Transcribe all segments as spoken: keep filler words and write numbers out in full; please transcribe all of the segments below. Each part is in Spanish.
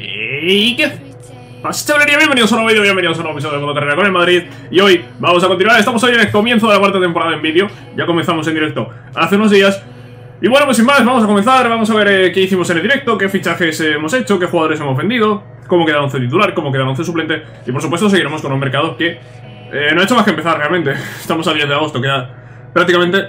¿Y qué pasa, chavalería? Bienvenidos a un nuevo vídeo, bienvenidos a un nuevo episodio de Modo Carrera con el Madrid. Y hoy vamos a continuar, estamos hoy en el comienzo de la cuarta temporada en vídeo. Ya comenzamos en directo hace unos días. Y bueno, pues sin más, vamos a comenzar, vamos a ver eh, qué hicimos en el directo, qué fichajes eh, hemos hecho, qué jugadores hemos vendido, cómo queda once titular, cómo queda once suplente. Y por supuesto seguiremos con un mercado que eh, no ha hecho más que empezar realmente. Estamos a diez de agosto, queda prácticamente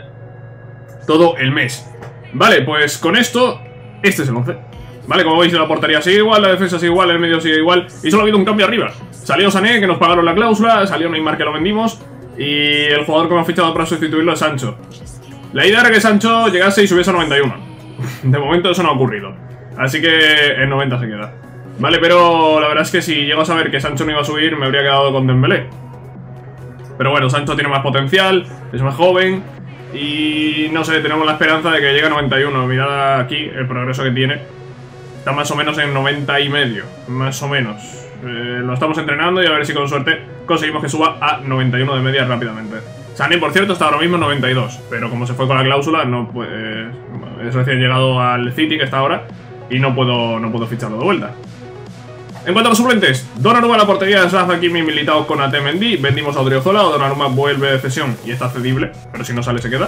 todo el mes. Vale, pues con esto, este es el once. Vale, como veis la portería sigue igual, la defensa sigue igual, el medio sigue igual. Y solo ha habido un cambio arriba. Salió Sané, que nos pagaron la cláusula, salió Neymar, que lo vendimos. Y el jugador que me ha fichado para sustituirlo es Sancho. La idea era que Sancho llegase y subiese a noventa y uno. De momento eso no ha ocurrido, así que en noventa se queda. Vale, pero la verdad es que si llego a saber que Sancho no iba a subir, me habría quedado con Dembélé. Pero bueno, Sancho tiene más potencial, es más joven. Y no sé, tenemos la esperanza de que llegue a noventa y uno. Mirad aquí el progreso que tiene. Está más o menos en noventa y medio, más o menos. Eh, lo estamos entrenando y a ver si con suerte conseguimos que suba a noventa y uno de media rápidamente. Sané, por cierto, está ahora mismo en noventa y dos, pero como se fue con la cláusula, no pues, es recién llegado al City, que está ahora, y no puedo, no puedo ficharlo de vuelta. En cuanto a los suplentes, Donnarumma a la portería de Zlatan, Kimi, Militao, Konate, Mendy. Vendimos a Odriozola, Donnarumma vuelve de cesión y está cedible, pero si no sale se queda.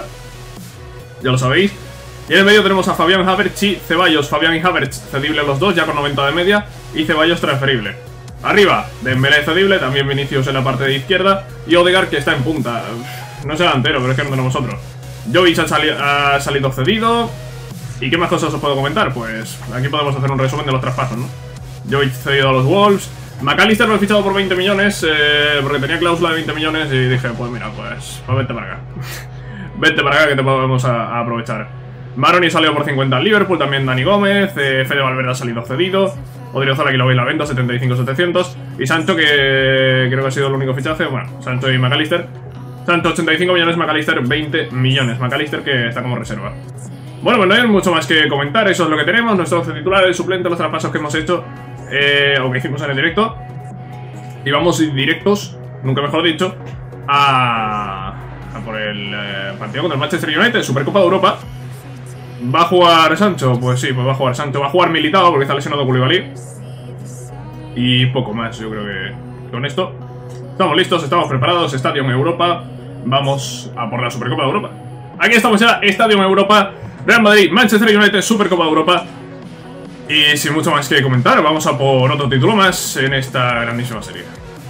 Ya lo sabéis. Y en el medio tenemos a Fabián, Havertz y Ceballos. Fabián y Havertz cedibles los dos, ya con noventa de media, y Ceballos transferible. Arriba, Dembélé cedible, también Vinicius en la parte de izquierda, y Odegaard, que está en punta. No es delantero, pero es que no tenemos otro. Jovic ha, sali ha salido cedido. ¿Y qué más cosas os puedo comentar? Pues aquí podemos hacer un resumen de los traspasos, ¿no? Jovic cedido a los Wolves. McAllister lo he fichado por veinte millones, eh, porque tenía cláusula de veinte millones, y dije, pues mira, pues, pues vete para acá. Vete para acá que te podemos a, a aprovechar. Maroni salió por cincuenta al Liverpool, también Dani Gómez, eh, Fede Valverde ha salido cedido. Odriozola, aquí lo veis la venta, setenta y cinco setecientos. Y Sancho, que creo que ha sido el único fichaje. Bueno, Sancho y McAllister. Sancho ochenta y cinco millones, McAllister veinte millones. McAllister que está como reserva. Bueno, pues no hay mucho más que comentar, eso es lo que tenemos. Nuestro once titular, el suplente, los traspasos que hemos hecho, eh, o que hicimos en el directo. Y vamos directos, nunca mejor dicho, a, a por el eh, partido contra el Manchester United, Supercopa de Europa. ¿Va a jugar Sancho? Pues sí, pues va a jugar Sancho. Va a jugar Militao porque está lesionado Koulibaly. Y poco más, yo creo que con esto estamos listos, estamos preparados. Estadio Europa. Vamos a por la Supercopa de Europa. Aquí estamos ya, Estadio Europa. Real Madrid, Manchester United, Supercopa de Europa. Y sin mucho más que comentar, vamos a por otro título más en esta grandísima serie.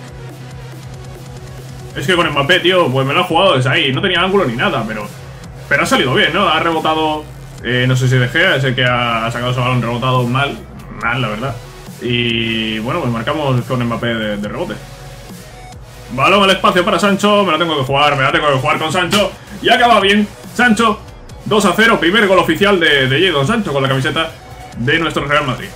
Es que con Mbappé, tío, pues me lo ha jugado desde ahí. No tenía ángulo ni nada, pero Pero ha salido bien, ¿no? Ha rebotado, eh, no sé si De Gea, es el que ha sacado ese balón rebotado mal. Mal, la verdad. Y bueno, pues marcamos con Mbappé de, de rebote. Balón al espacio para Sancho. Me la tengo que jugar, me la tengo que jugar con Sancho. Y acaba bien. Sancho, dos a cero. Primer gol oficial de, de Jadon Sancho con la camiseta de nuestro Real Madrid.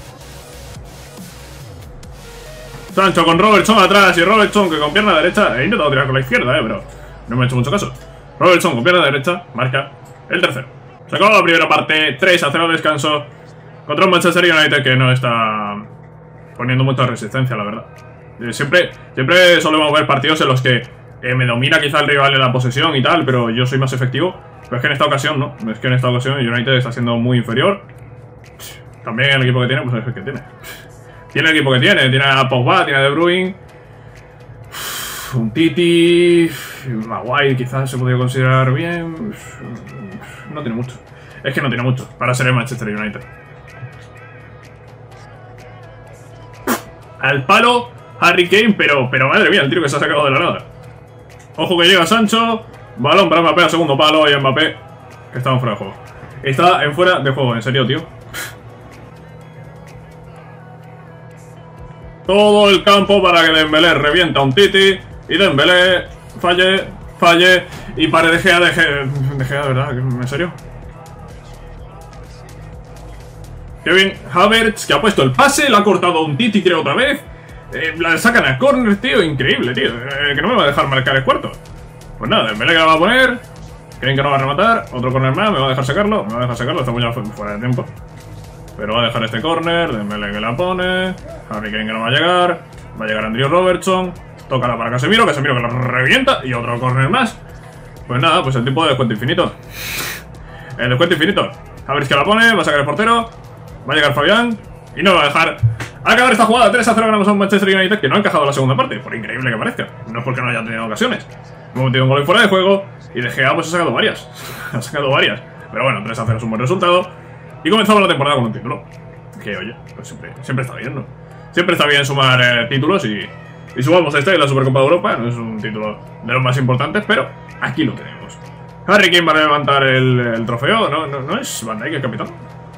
Sancho con Robertson atrás. Y Robertson que con pierna derecha. He intentado tirar con la izquierda, eh, pero no me ha hecho mucho caso. Robertson con pierna derecha. Marca el tercero. Se acabó la primera parte. tres a cero descanso. Contra un Manchester United que no está poniendo mucha resistencia, la verdad. Eh, siempre, siempre solemos ver partidos en los que eh, me domina quizá el rival en la posesión y tal, pero yo soy más efectivo. Pero es que en esta ocasión no. Es que en esta ocasión el United está siendo muy inferior. También el equipo que tiene, pues es el que tiene. Tiene el equipo que tiene. Tiene a Pogba, tiene a De Bruyne. Un Titi. Maguire quizás se podría considerar bien. No tiene mucho. Es que no tiene mucho para ser el Manchester United. Al palo Harry Kane, pero, pero madre mía, el tiro que se ha sacado de la nada. Ojo que llega Sancho. Balón para Mbappé al segundo palo. Y Mbappé que está en fuera de juego. Está en fuera de juego, en serio, tío. Todo el campo para que Dembélé revienta a un Titi. Y Dembélé falle, falle. Y para De Gea, De Gea, De Gea, de verdad, ¿en serio? Kevin Havertz, que ha puesto el pase, le ha cortado un Titi, creo, otra vez. Eh, la sacan a córner, tío, increíble, tío. Eh, que no me va a dejar marcar el cuarto. Pues nada, Dembélé que la va a poner. Kevin que no va a rematar. Otro córner más, me va a dejar sacarlo. Me va a dejar sacarlo, estamos ya fuera de tiempo. Pero va a dejar este córner. Dembélé que la pone. Harry Kane que no va a llegar. Va a llegar Andrew Robertson. Tócala para Casemiro, Casemiro que la revienta. Y otro córner más. Pues nada, pues el tiempo de descuento infinito. El descuento infinito. A ver si que la pone, va a sacar el portero. Va a llegar Fabián. Y no va a dejar Al acabar esta jugada, tres a cero ganamos a un Manchester United que no ha encajado la segunda parte, por increíble que parezca. No es porque no haya tenido ocasiones. Hemos metido un gol fuera de juego y De Gea pues ha sacado varias. ha sacado varias. Pero bueno, tres a cero es un buen resultado. Y comenzamos la temporada con un título. Que oye, pues siempre, siempre está bien, ¿no? Siempre está bien sumar eh, títulos y, y sumamos este en la Supercopa de Europa. No es un título de los más importantes, pero aquí lo tenemos. Harry Kane va a levantar el, el trofeo. ¿No, no, no es Van Dijk el capitán?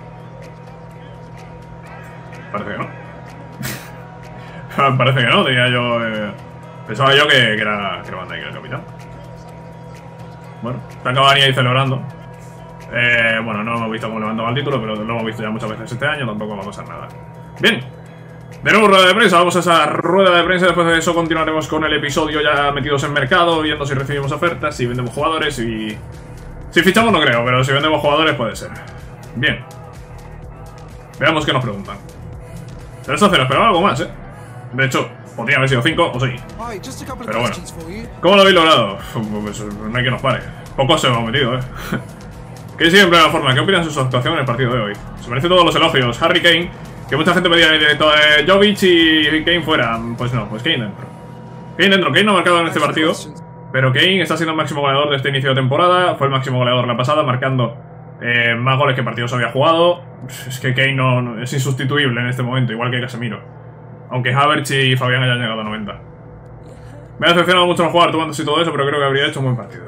Parece que no. Parece que no, tenía yo... Eh, pensaba yo que, que, era, que era Van Dijk el capitán. Bueno, está Cavani ahí celebrando. Eh, bueno, no hemos visto cómo levantaba el título, pero lo hemos visto ya muchas veces este año, tampoco va a pasar nada. Bien, de nuevo rueda de prensa, vamos a esa rueda de prensa. Después de eso continuaremos con el episodio ya metidos en mercado, viendo si recibimos ofertas, si vendemos jugadores y... Si fichamos no creo, pero si vendemos jugadores puede ser. Bien. Veamos qué nos preguntan. tres a cero, esperaba algo más, eh. De hecho, podría haber sido cinco o seis. Pero bueno, ¿cómo lo habéis logrado? Pues no hay que nos pare. Poco se hemos metido, eh. Que siempre la forma. ¿Qué opinan de su actuación en el partido de hoy? Se merece todos los elogios. Harry Kane, que mucha gente pedía en el directo de Jovic y Kane fuera. Pues no, pues Kane dentro. Kane dentro. Kane no ha marcado en este partido, pero Kane está siendo el máximo goleador de este inicio de temporada. Fue el máximo goleador la pasada, marcando eh, más goles que partidos había jugado. Es que Kane no, no, es insustituible en este momento, igual que Casemiro. Aunque Havertz y Fabián hayan llegado a noventa. Me ha decepcionado mucho no jugar tomando y todo eso, pero creo que habría hecho un buen partido.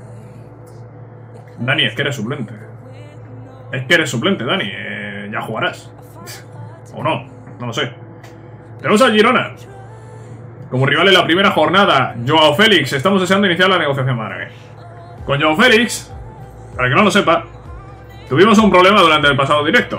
Dani, es que eres suplente. Es que eres suplente, Dani. Eh, ya jugarás. O no, no lo sé. Tenemos a Girona como rival en la primera jornada. Joao Félix. Estamos deseando iniciar la negociación, madre mía. Con Joao Félix, para que no lo sepa, tuvimos un problema durante el pasado directo.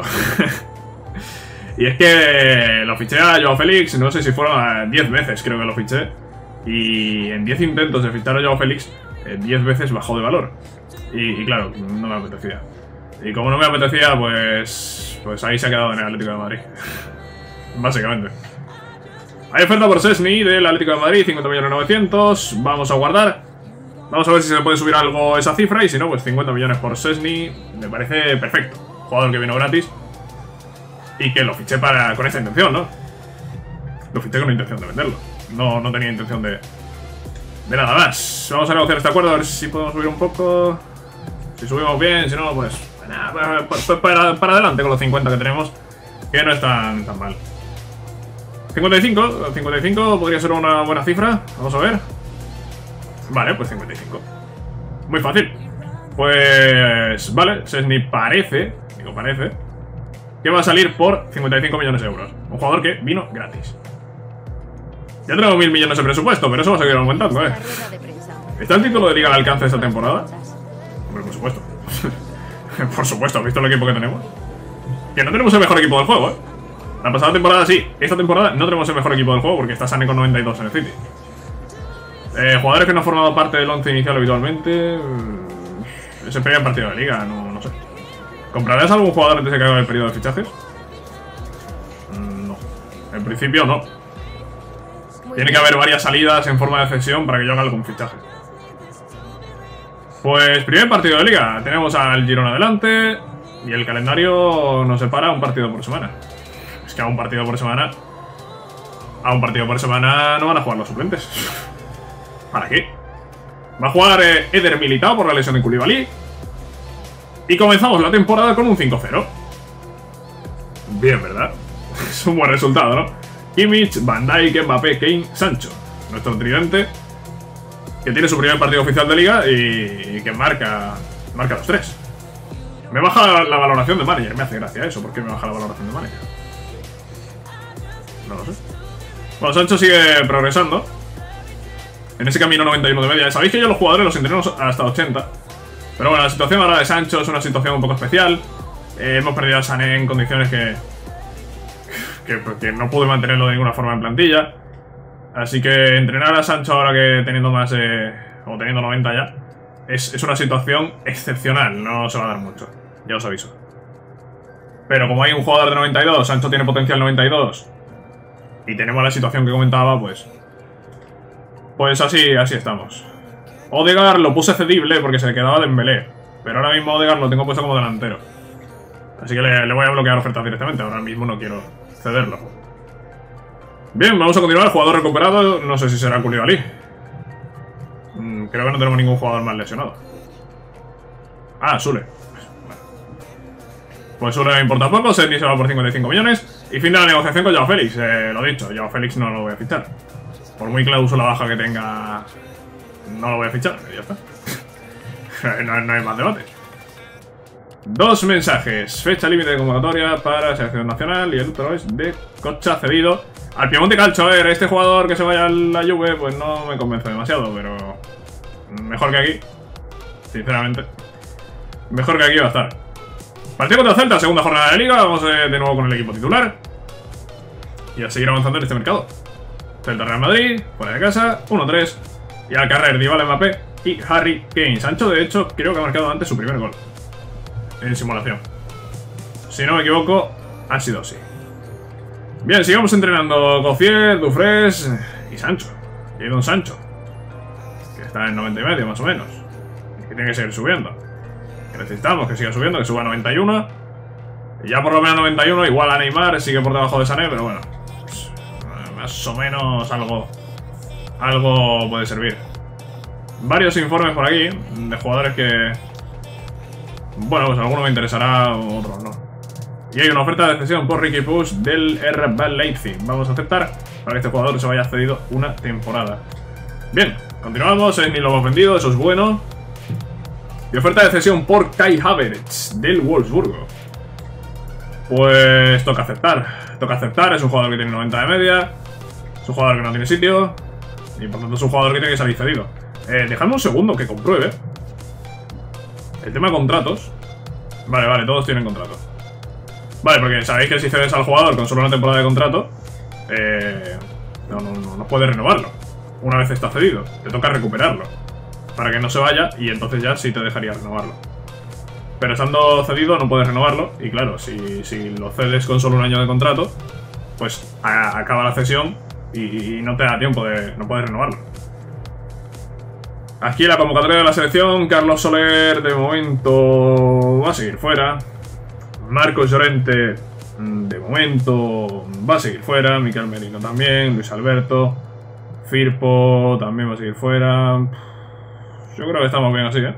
Y es que lo fiché a Joao Félix, no sé si fueron diez veces, creo que lo fiché. Y en diez intentos de fichar a Joao Félix, diez veces bajó de valor. Y, y claro, no me apetecía. Y como no me apetecía, pues pues ahí se ha quedado en el Atlético de Madrid. Básicamente. Hay oferta por Szczęsny del Atlético de Madrid, cincuenta millones novecientos. Vamos a guardar. Vamos a ver si se puede subir algo esa cifra. Y si no, pues cincuenta millones por Szczęsny. Me parece perfecto. Jugador que vino gratis. Y que lo fiché para, con esa intención, ¿no? Lo fiché con la intención de venderlo. No, no tenía intención de... De nada más. Vamos a negociar este acuerdo, a ver si podemos subir un poco. Si subimos bien, si no, pues... Nada, pues, pues para, para adelante con los cincuenta que tenemos. Que no es tan, tan mal. cincuenta y cinco. cincuenta y cinco podría ser una buena cifra. Vamos a ver. Vale, pues cincuenta y cinco. Muy fácil. Pues... Vale, Szczęsny parece... Digo, parece... que va a salir por cincuenta y cinco millones de euros. Un jugador que vino gratis. Ya tenemos mil millones de presupuesto, pero eso va a seguir aumentando, ¿eh? ¿Está el título de liga al alcance de esta temporada? Hombre, por supuesto. Por supuesto, ¿has visto el equipo que tenemos? Que no tenemos el mejor equipo del juego, ¿eh? La pasada temporada sí, esta temporada no tenemos el mejor equipo del juego porque está Sané con noventa y dos en el City. Eh, jugadores que no han formado parte del once inicial habitualmente... Es el primer partido de liga, no, no sé. ¿Comprarás algún jugador antes de que acabe el periodo de fichajes? No. En principio no. Tiene que haber varias salidas en forma de cesión para que yo haga algún fichaje. Pues primer partido de liga. Tenemos al Girona adelante. Y el calendario nos separa un partido por semana. Es que a un partido por semana... A un partido por semana no van a jugar los suplentes. ¿Para qué? Va a jugar eh, Eder Militao por la lesión de Koulibaly. Y comenzamos la temporada con un cinco cero. Bien, ¿verdad? Es un buen resultado, ¿no? Kimmich, Van Dijk, Mbappé, Kane, Sancho. Nuestro tridente, que tiene su primer partido oficial de liga y, y que marca, marca los tres. Me baja la valoración de manager. Me hace gracia eso. ¿Por qué me baja la valoración de manager? No lo sé. Bueno, Sancho sigue progresando en ese camino noventa y uno de media. Sabéis que yo los jugadores los entreno hasta ochenta. Pero bueno, la situación ahora de Sancho es una situación un poco especial. eh, Hemos perdido a Sané en condiciones que, que, que no pude mantenerlo de ninguna forma en plantilla. Así que entrenar a Sancho ahora que teniendo más eh, o teniendo noventa ya es, es una situación excepcional. No se va a dar mucho, ya os aviso. Pero como hay un jugador de noventa y dos, Sancho tiene potencial noventa y dos, y tenemos la situación que comentaba, pues Pues así, así estamos. Odegaard lo puse cedible porque se le quedaba Dembélé, pero ahora mismo Odegaard lo tengo puesto como delantero. Así que le, le voy a bloquear ofertas directamente. Ahora mismo no quiero cederlo. Bien, vamos a continuar. Jugador recuperado. No sé si será Koulibaly. Mm, creo que no tenemos ningún jugador más lesionado. Ah, Sule. Pues Sule me importa poco. Sedney se va por cincuenta y cinco millones. Y fin de la negociación con Joao Félix. Eh, lo dicho, Joao Félix no lo voy a fichar. Por muy cláusula baja que tenga, no lo voy a fichar. Y ya está. no, no hay más debate. Dos mensajes. Fecha límite de convocatoria para selección nacional. Y el otro es de Cocha cedido al Piemonte Calcio. A ver, este jugador que se vaya a la Juve, pues no me convence demasiado, pero mejor que aquí. Sinceramente. Mejor que aquí va a estar. Partido contra Celta, segunda jornada de Liga. Vamos de nuevo con el equipo titular. Y a seguir avanzando en este mercado. Celta Real Madrid, fuera de casa, uno tres. Y al carrer Dybala, Mbappé y Harry Kane. Sancho, de hecho, creo que ha marcado antes su primer gol en simulación. Si no me equivoco, ha sido así. Bien, sigamos entrenando Gauthier, Dufresne y Sancho. Y Don Sancho, que está en noventa y medio más o menos. Y que tiene que seguir subiendo. Que necesitamos que siga subiendo, que suba a noventa y uno. Y ya por lo menos noventa y uno, igual a Neymar, sigue por debajo de Sané, pero bueno. Más o menos algo. Algo puede servir. Varios informes por aquí de jugadores que, bueno, pues alguno me interesará, otros no. Y hay una oferta de cesión por Riqui Puig del R B Leipzig. Vamos a aceptar para que este jugador se vaya cedido una temporada. Bien, continuamos. Ni lo hemos vendido, eso es bueno. Y oferta de cesión por Kai Havertz del Wolfsburgo. Pues toca aceptar. Toca aceptar, es un jugador que tiene noventa de media. Es un jugador que no tiene sitio. Y por tanto es un jugador que tiene que salir cedido. Eh, dejadme un segundo que compruebe el tema de contratos. Vale, vale, todos tienen contrato. Vale, porque sabéis que si cedes al jugador con solo una temporada de contrato, eh, no, no, no, no puedes renovarlo. Una vez está cedido, te toca recuperarlo para que no se vaya y entonces ya sí te dejaría renovarlo. Pero estando cedido no puedes renovarlo. Y claro, si, si lo cedes con solo un año de contrato, pues a, acaba la cesión y, y no te da tiempo de... no puedes renovarlo. Aquí la convocatoria de la selección. Carlos Soler de momento va a seguir fuera. Marcos Llorente de momento va a seguir fuera. Mikel Merino también. Luis Alberto. Firpo también va a seguir fuera. Yo creo que estamos bien así, ¿eh?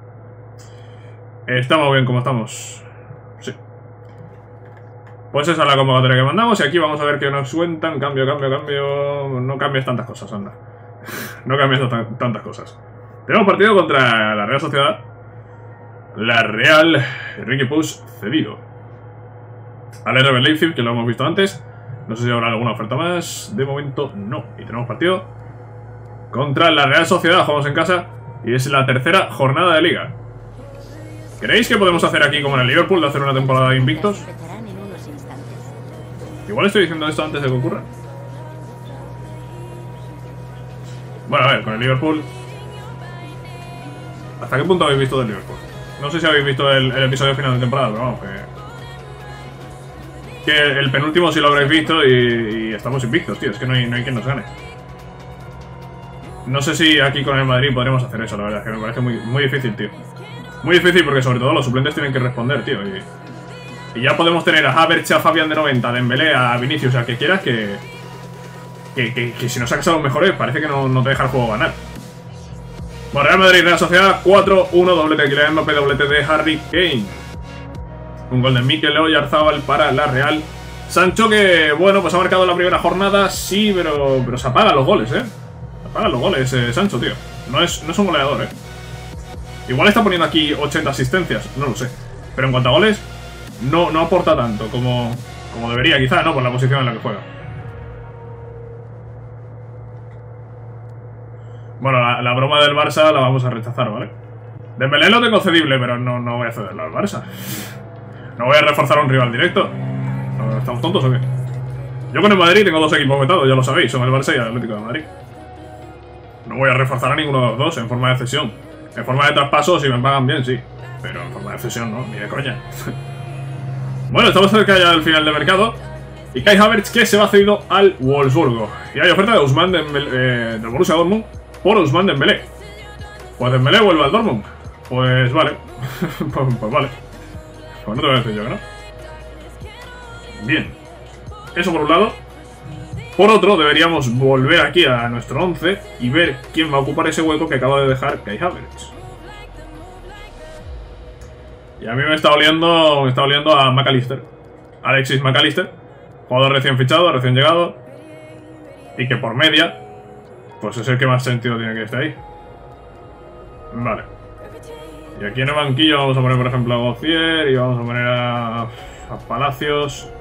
Estamos bien como estamos. Sí. Pues esa es la convocatoria que mandamos. Y aquí vamos a ver qué nos cuentan. Cambio, cambio, cambio. No cambies tantas cosas, anda. No cambies tantas cosas. Tenemos partido contra la Real Sociedad. La Real. Riqui Puig cedido al R B Leipzig, que lo hemos visto antes. No sé si habrá alguna oferta más. De momento no. Y tenemos partido contra la Real Sociedad. Jugamos en casa. Y es la tercera jornada de Liga. ¿Creéis que podemos hacer aquí como en el Liverpool, de hacer una temporada de invictos? Igual estoy diciendo esto antes de que ocurra. Bueno, a ver, con el Liverpool... ¿Hasta qué punto habéis visto del Liverpool? No sé si habéis visto el, el episodio final de temporada, pero vamos, que... Que el penúltimo sí lo habréis visto y, y estamos invictos, tío. Es que no hay, no hay quien nos gane. No sé si aquí con el Madrid podremos hacer eso, la verdad, que me parece muy, muy difícil, tío. Muy difícil porque sobre todo los suplentes tienen que responder, tío. Y, y ya podemos tener a Havertz, a Fabián de noventa, a Dembélé, a Vinicius, a que quieras, que... Que, que, que si no sacas a los mejores, parece que no, no te deja el juego ganar. Bueno, Real Madrid, Real Sociedad, cuatro uno, doblete de Kylian Mbappé, doblete de Harry Kane. Un gol de Mikel Oyarzabal para la Real. Sancho que, bueno, pues ha marcado la primera jornada, sí, pero, pero se apagan los goles, ¿eh? Se apagan los goles, eh, Sancho, tío. No es, no es un goleador, ¿eh? Igual está poniendo aquí ochenta asistencias, no lo sé. Pero en cuanto a goles, no, no aporta tanto como, como debería, quizá, ¿no? Por la posición en la que juega. Bueno, la, la broma del Barça la vamos a rechazar, ¿vale? Dembélé lo tengo cedible, pero no, no voy a cederlo al Barça. No voy a reforzar a un rival directo. ¿Estamos tontos o qué? Yo con el Madrid tengo dos equipos vetados, ya lo sabéis. Son el Barça y el Atlético de Madrid. No voy a reforzar a ninguno de los dos en forma de cesión. En forma de traspaso, si me pagan bien, sí. Pero en forma de cesión, no, ni de coña. Bueno, estamos cerca ya del final de mercado. Y Kai Havertz que se va cedido al Wolfsburgo. Y hay oferta de Ousmane Dembélé, eh, del Borussia Dortmund por Ousmane Dembélé. Pues Dembélé vuelve al Dortmund. Pues vale. pues, pues vale. Pues no te voy a decir yo que no. Bien. Eso por un lado. Por otro, deberíamos volver aquí a nuestro once y ver quién va a ocupar ese hueco que acaba de dejar Kai Havertz. Y a mí me está oliendo, me está oliendo a McAllister. Alexis McAllister, jugador recién fichado, recién llegado. Y que por media, pues es el que más sentido tiene que estar ahí. Vale. Y aquí en el banquillo vamos a poner, por ejemplo, a Gauthier y vamos a poner a, a Palacios.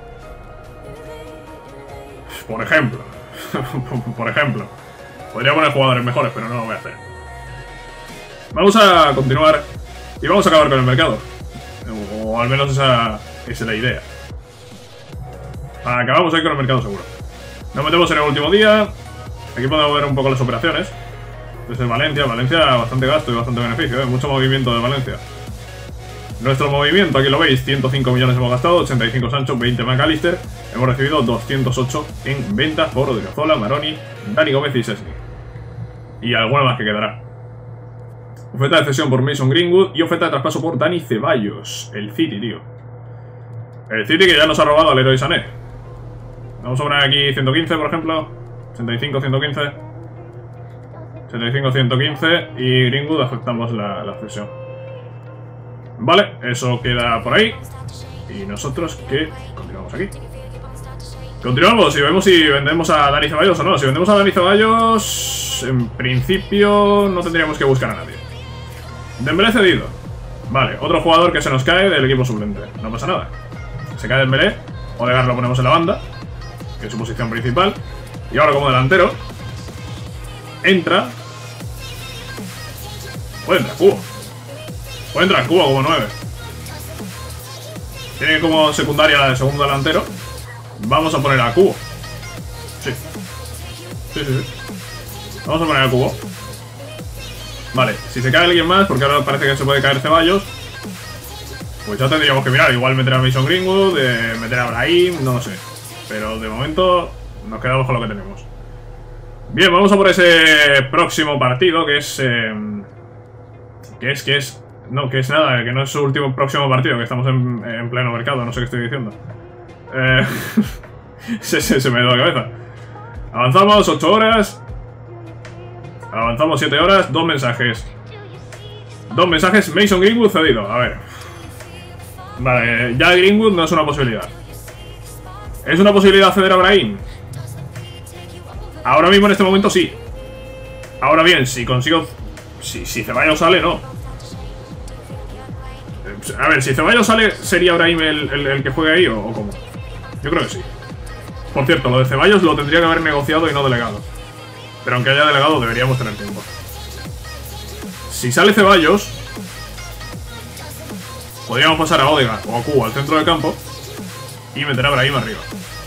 Por ejemplo. Por ejemplo. Podría poner jugadores mejores, pero no lo voy a hacer. Vamos a continuar y vamos a acabar con el mercado. O al menos esa, esa es la idea. Acabamos ahí con el mercado seguro. Nos metemos en el último día. Aquí podemos ver un poco las operaciones. Desde Valencia, Valencia bastante gasto y bastante beneficio, ¿eh? Mucho movimiento de Valencia. Nuestro movimiento, aquí lo veis, ciento cinco millones hemos gastado, ochenta y cinco Sancho, veinte McAllister. Hemos recibido doscientos ocho en ventas por Odriozola, Maroni, Dani Gómez y Szczesny. Y alguna más que quedará. Oferta de cesión por Mason Greenwood y oferta de traspaso por Dani Ceballos. El City, tío. El City que ya nos ha robado al Leroy Sané. Vamos a poner aquí ciento quince, por ejemplo. ochenta y cinco, ciento quince. ochenta y cinco, ciento quince. Y Greenwood aceptamos la, la cesión. Vale, eso queda por ahí. Y nosotros que continuamos aquí. Continuamos y vemos si vendemos a Dani Ceballos o no. Si vendemos a Dani Ceballos, en principio no tendríamos que buscar a nadie. Dembélé cedido. Vale, otro jugador que se nos cae del equipo suplente. No pasa nada. Se cae Dembélé. Odegaard lo ponemos en la banda, que es su posición principal. Y ahora como delantero entra. Puede entrar Cubo. Puede entrar Cubo como nueve. Tiene como secundaria la de segundo delantero. Vamos a poner a Cubo. Sí. Sí, sí, sí. Vamos a poner a Cubo. Vale, si se cae alguien más, porque ahora parece que se puede caer Ceballos, pues ya tendríamos que mirar. Igual meter a Mason Greenwood, eh, meter a Brahim, no lo sé. Pero de momento nos quedamos con lo que tenemos. Bien, vamos a por ese próximo partido, que es... Eh, que es, que es... No, que es nada, que no es su último próximo partido, que estamos en, en pleno mercado, no sé qué estoy diciendo. Eh, se, se, se me dio la cabeza. Avanzamos ocho horas. Avanzamos siete horas, dos mensajes. Dos mensajes, Mason Greenwood cedido, a ver. Vale, ya Greenwood no es una posibilidad. ¿Es una posibilidad ceder a Brahim? Ahora mismo en este momento sí. Ahora bien, si consigo... Si, si Ceballos sale, no. A ver, si Ceballos sale, ¿sería Brahim el, el, el que juegue ahí o, o cómo? Yo creo que sí. Por cierto, lo de Ceballos lo tendría que haber negociado y no delegado. Pero aunque haya delegado, deberíamos tener tiempo. Si sale Ceballos, podríamos pasar a Odegaard o a Cubo al centro del campo y meter a Brahim arriba.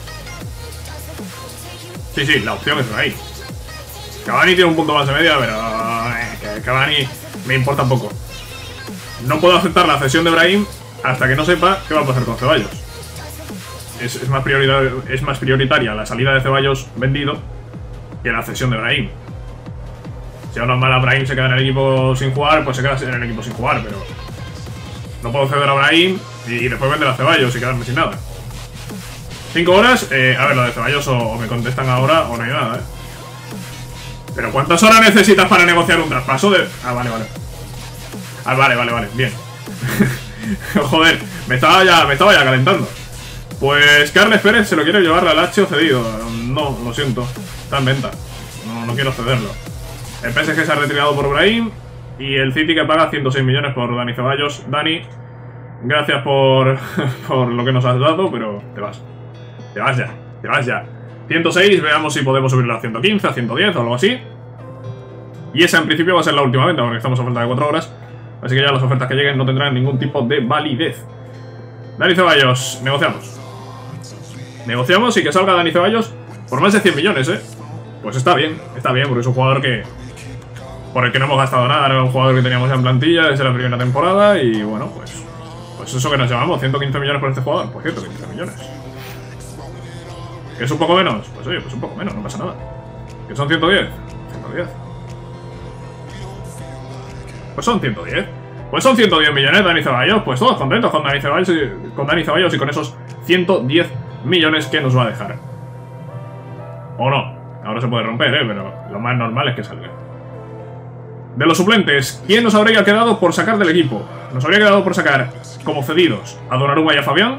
Sí, sí, la opción es Brahim. Cavani tiene un punto más de media, pero eh, Cavani me importa un poco. No puedo aceptar la cesión de Brahim hasta que no sepa qué va a pasar con Ceballos. Es, es, más prioritaria, es más prioritaria la salida de Ceballos vendido que la cesión de Brahim. Si a una mala Brahim se queda en el equipo sin jugar, pues se queda en el equipo sin jugar, pero no puedo ceder a Brahim y después vender a Ceballos y quedarme sin nada. Cinco horas, eh, a ver, lo de Ceballos o, o me contestan ahora o no hay nada, eh. Pero ¿cuántas horas necesitas para negociar un traspaso de...? Ah, vale, vale. Ah, vale, vale, vale, bien. Joder, me estaba ya, me estaba ya calentando. Pues Carles Pérez se lo quiere llevar al Lazio cedido. No, lo siento, está en venta. No, no quiero cederlo. El P S G se ha retirado por Brahim y el City que paga ciento seis millones por Dani Ceballos. Dani, gracias por, por lo que nos has dado, pero te vas. Te vas ya, te vas ya. ciento seis, veamos si podemos subirlo a ciento quince, a ciento diez o algo así. Y esa en principio va a ser la última venta, porque estamos a falta de cuatro horas. Así que ya las ofertas que lleguen no tendrán ningún tipo de validez. Dani Ceballos, negociamos. Negociamos y que salga Dani Ceballos por más de cien millones, ¿eh? Pues está bien, está bien, porque es un jugador que... por el que no hemos gastado nada, era un jugador que teníamos ya en plantilla desde la primera temporada y bueno, pues... Pues eso que nos llevamos, ciento quince millones por este jugador. Por cierto, quince millones. ¿Que es un poco menos? Pues oye, pues un poco menos, no pasa nada. ¿Que son ciento diez? ciento diez. Pues son ciento diez. Pues son ciento diez millones, Dani Ceballos. Pues todos contentos con Dani Ceballos y con, Dani Ceballos y con esos ciento diez millones que nos va a dejar. O no. Ahora se puede romper, ¿eh? Pero lo más normal es que salga. De los suplentes, ¿quién nos habría quedado por sacar del equipo? Nos habría quedado por sacar como cedidos a Donnarumma y a Fabián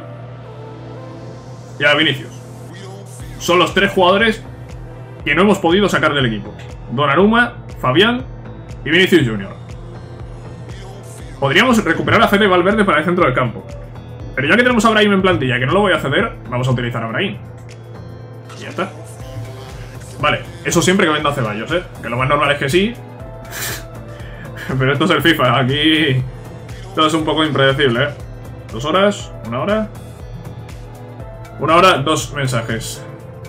y a Vinicius. Son los tres jugadores que no hemos podido sacar del equipo. Donnarumma, Fabián y Vinicius Junior. Podríamos recuperar a Fede Valverde para el centro del campo. Pero ya que tenemos a Brahim en plantilla, que no lo voy a ceder, vamos a utilizar a Brahim. Y ya está. Vale, eso siempre que venda a Ceballos, ¿eh? Que lo más normal es que sí. Pero esto es el FIFA, aquí todo es un poco impredecible, ¿eh? Dos horas, una hora. Una hora, dos mensajes.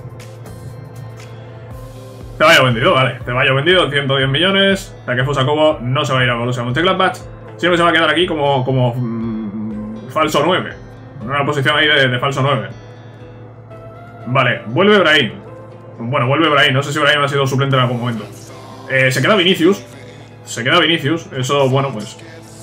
Ceballos vendido, vale. Ceballos vendido, ciento diez millones. Takefusa Kobo no se va a ir a Borussia Mönchengladbach. Siempre se va a quedar aquí como, como mmm, falso nueve. En una posición ahí de, de falso nueve. Vale, vuelve Brahim. Bueno, vuelve Brahim. No sé si Brahim ha sido suplente en algún momento. Eh, se queda Vinicius. Se queda Vinicius, eso, bueno, pues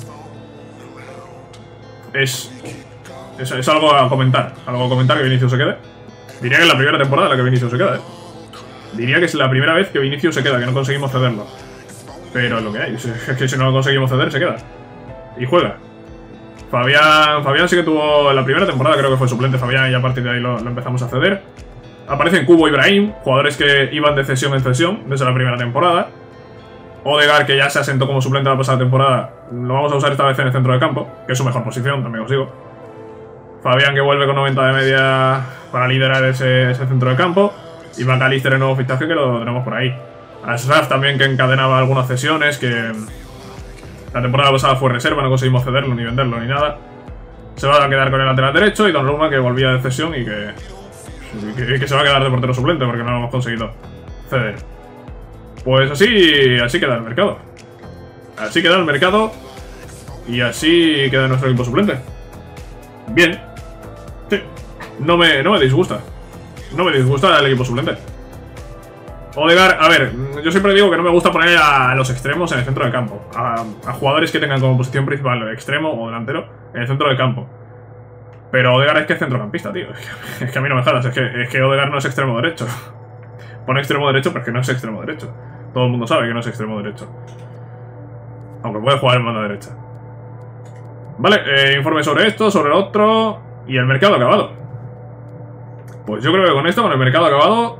es, es es algo a comentar. Algo a comentar que Vinicius se quede. Diría que es la primera temporada en la que Vinicius se queda, ¿eh? Diría que es la primera vez que Vinicius se queda, que no conseguimos cederlo. Pero es lo que hay, es que si no lo conseguimos ceder, se queda. Y juega. Fabián, Fabián sí que tuvo la primera temporada, creo que fue suplente Fabián, y a partir de ahí lo, lo empezamos a ceder. Aparecen Kubo y Brahim, jugadores que iban de cesión en cesión desde la primera temporada. Odegaard, que ya se asentó como suplente la pasada temporada, lo vamos a usar esta vez en el centro del campo, que es su mejor posición, también os digo. Fabián, que vuelve con noventa de media para liderar ese, ese centro del campo. Y McAllister, el nuevo fichaje, que lo tenemos por ahí. Ashraf también, que encadenaba algunas cesiones, que la temporada pasada fue reserva, no conseguimos cederlo, ni venderlo, ni nada. Se va a quedar con el lateral derecho, y Donnarumma, que volvía de cesión y que, y que, y que se va a quedar de portero suplente, porque no lo hemos conseguido ceder. Pues así, así queda el mercado. Así queda el mercado. Y así queda nuestro equipo suplente. Bien. Sí. No me, no me disgusta. No me disgusta el equipo suplente. Odegaard, a ver, yo siempre digo que no me gusta poner a los extremos en el centro del campo. A, a jugadores que tengan como posición principal extremo o delantero en el centro del campo. Pero Odegaard es que es centrocampista, tío. Es que, es que a mí no me jodas, es que, es que Odegaard no es extremo derecho. Pone extremo derecho, pero es que no es extremo derecho. Todo el mundo sabe que no es extremo derecho. Aunque puede jugar en banda derecha. Vale, eh, informe sobre esto, sobre lo otro. Y el mercado acabado. Pues yo creo que con esto, con el mercado acabado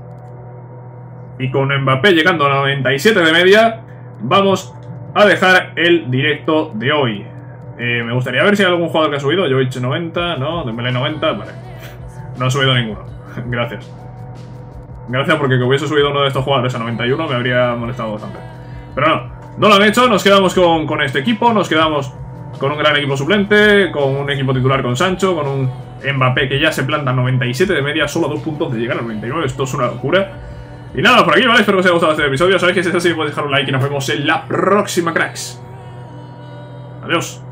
y con Mbappé llegando a noventa y siete de media, vamos a dejar el directo de hoy. eh, Me gustaría ver si hay algún jugador que ha subido. Jovic noventa, no, Dembélé noventa, vale. No ha subido ninguno, gracias. Gracias, porque que hubiese subido uno de estos jugadores a noventa y uno me habría molestado bastante. Pero no, no lo han hecho, nos quedamos con, con este equipo. Nos quedamos con un gran equipo suplente, con un equipo titular con Sancho, con un Mbappé que ya se planta noventa y siete de media, solo a dos puntos de llegar al noventa y nueve. Esto es una locura. Y nada, por aquí, ¿vale? Espero que os haya gustado este episodio. Sabéis que si es así, podéis dejar un like y nos vemos en la próxima, cracks. Adiós.